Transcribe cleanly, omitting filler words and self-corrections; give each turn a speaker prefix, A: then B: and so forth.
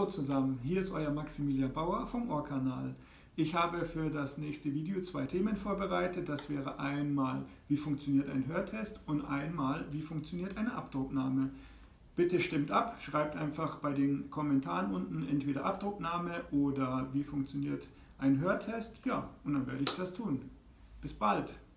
A: zusammen, hier ist euer Maximilian Bauer vom Ohrkanal. Ich habe für das nächste Video 2 Themen vorbereitet. Das wäre einmal, wie funktioniert ein Hörtest und einmal, wie funktioniert eine Abdrucknahme. Bitte stimmt ab, schreibt einfach bei den Kommentaren unten entweder Abdrucknahme oder wie funktioniert ein Hörtest. Ja, und dann werde ich das tun. Bis bald!